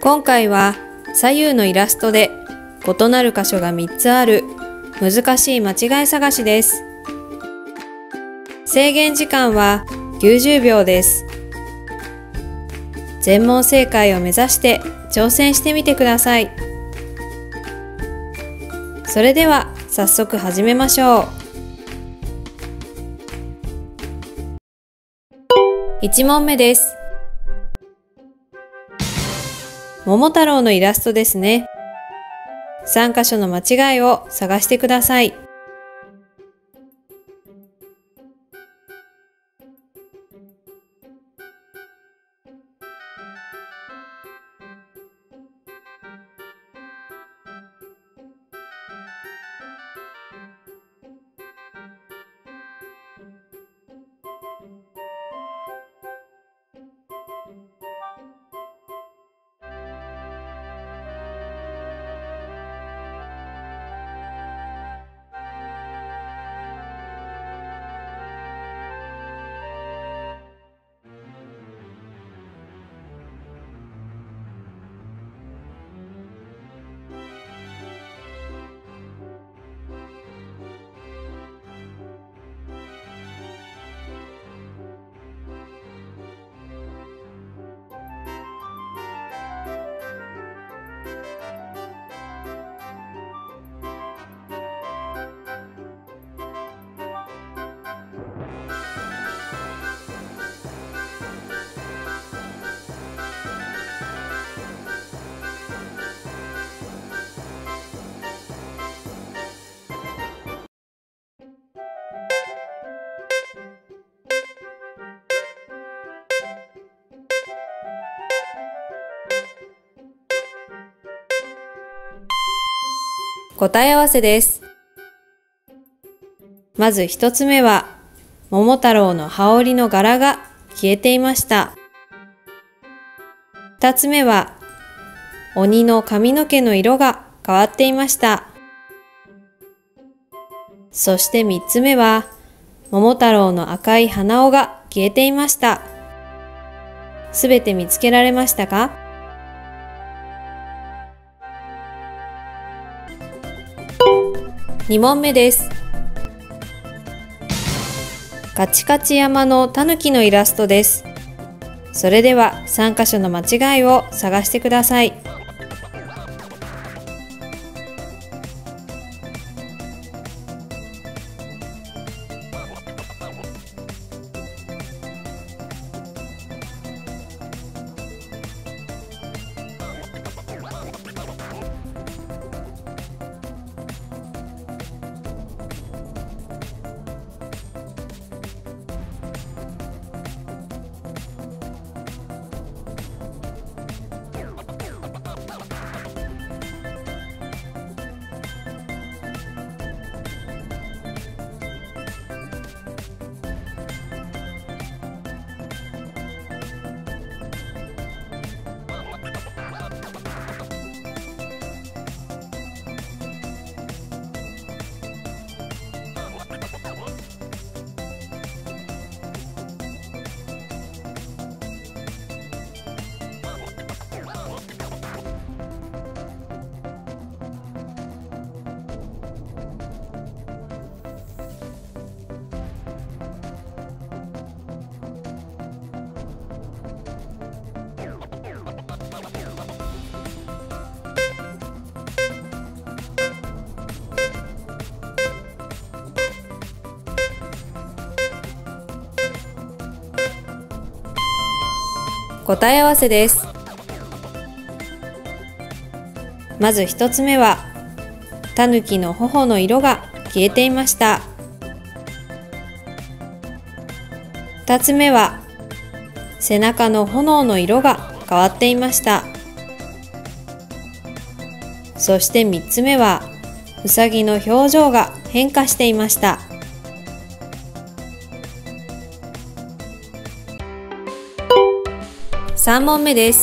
今回は左右のイラストで異なる箇所が3つある難しい間違い探しです。制限時間は90秒です。全問正解を目指して挑戦してみてください。それでは早速始めましょう。1問目です。桃太郎のイラストですね。3箇所の間違いを探してください。答え合わせです。まず1つ目は、桃太郎の羽織の柄が消えていました。2つ目は、鬼の髪の毛の色が変わっていました。そして3つ目は、桃太郎の赤い鼻緒が消えていました。すべて見つけられましたか？2問目です。カチカチ山のタヌキのイラストです。それでは3箇所の間違いを探してください。答え合わせです。まず1つ目は、タヌキの頬の色が消えていました。2つ目は、背中の炎の色が変わっていました。そして3つ目は、うさぎの表情が変化していました。3問目です。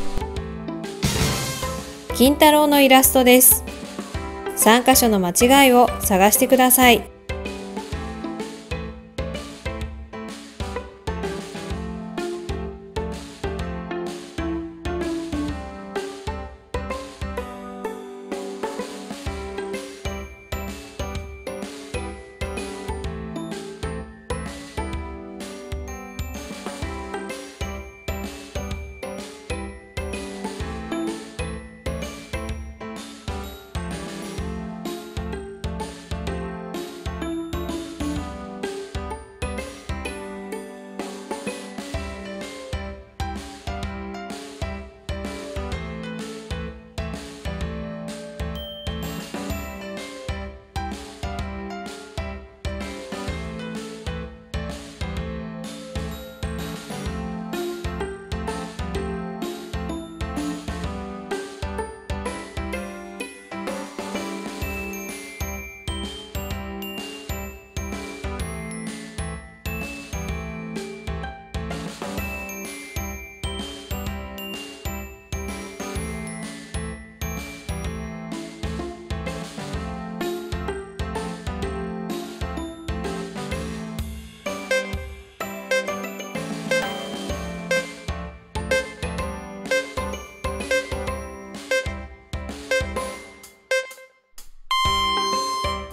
金太郎のイラストです。3箇所の間違いを探してください。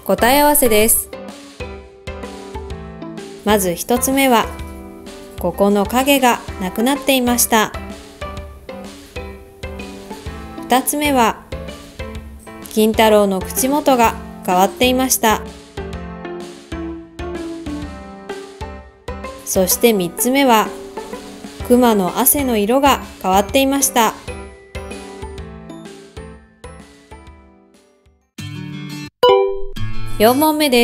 答え合わせです。まず1つ目は、ここの影がなくなっていました。2つ目は、金太郎の口元が変わっていました。そして3つ目は、熊の汗の色が変わっていました。4問目です。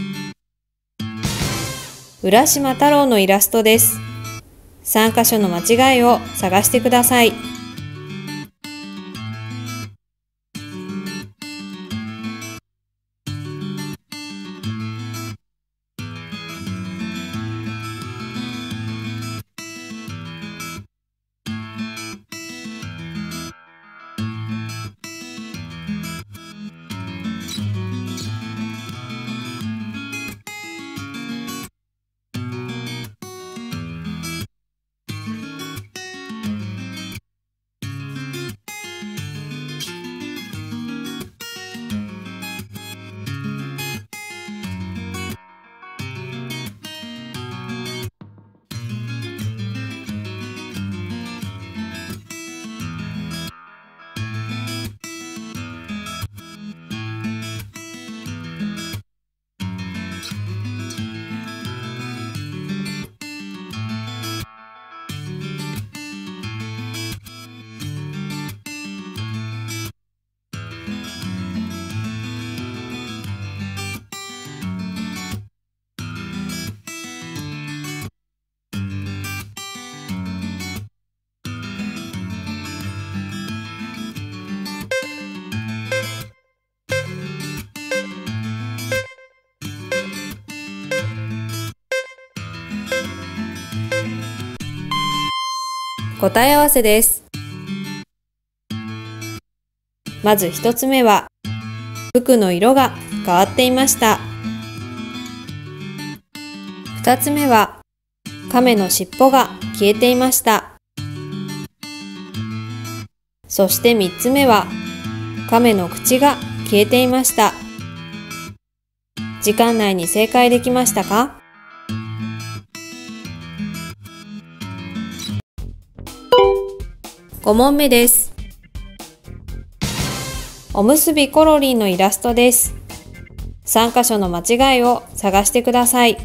浦島太郎のイラストです。3箇所の間違いを探してください。答え合わせです。まず1つ目は、服の色が変わっていました。2つ目は、亀の尻尾が消えていました。そして3つ目は、亀の口が消えていました。時間内に正解できましたか？5問目です。おむすびコロリンのイラストです。3箇所の間違いを探してください。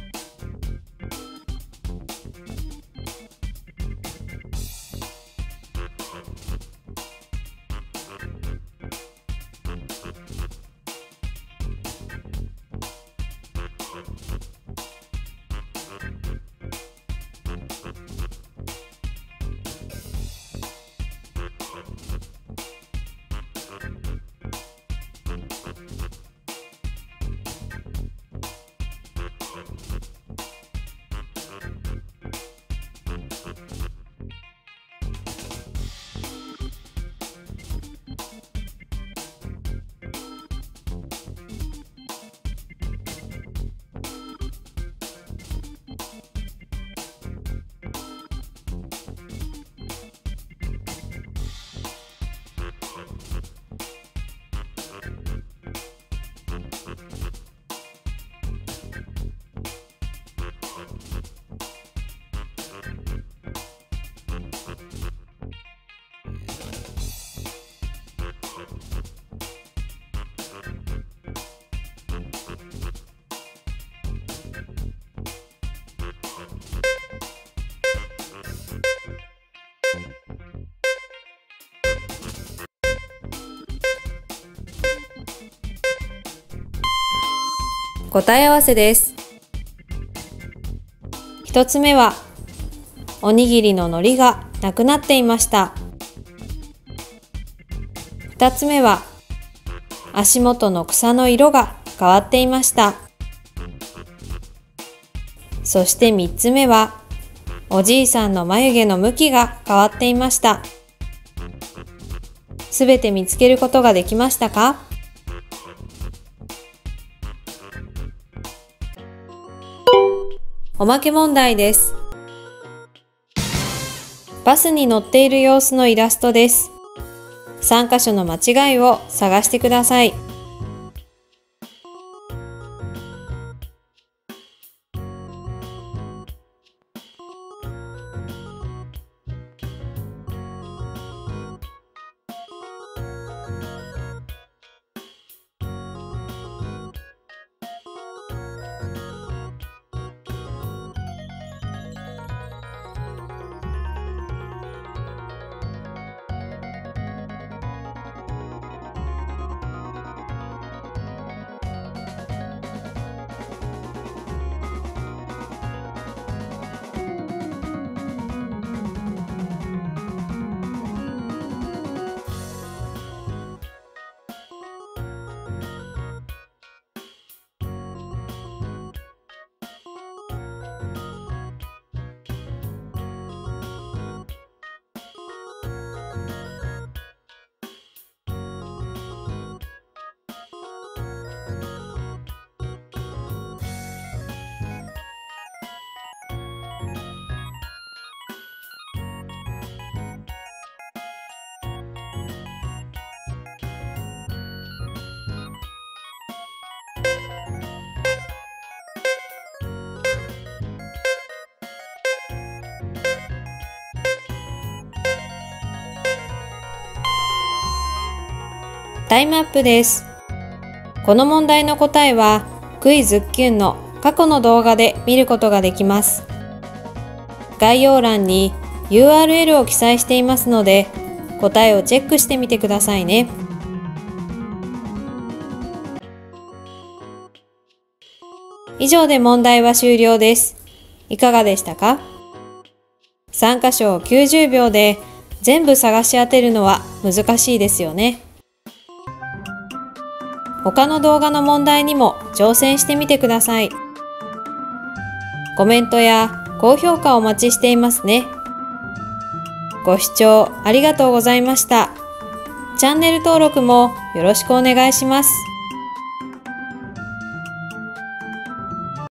答え合わせです。1つ目は、おにぎりの海苔がなくなっていました。2つ目は、足元の草の色が変わっていました。そして3つ目は、おじいさんの眉毛の向きが変わっていました。すべて見つけることができましたか？おまけ問題です。バスに乗っている様子のイラストです。3箇所の間違いを探してください。 タイムアップです。この問題の答えはクイズキュンの過去の動画で見ることができます。概要欄に URL を記載していますので、答えをチェックしてみてくださいね。以上で問題は終了です。いかがでしたか？参加賞90秒で全部探し当てるのは難しいですよね。他の動画の問題にも挑戦してみてください。コメントや高評価をお待ちしていますね。ご視聴ありがとうございました。チャンネル登録もよろしくお願いします。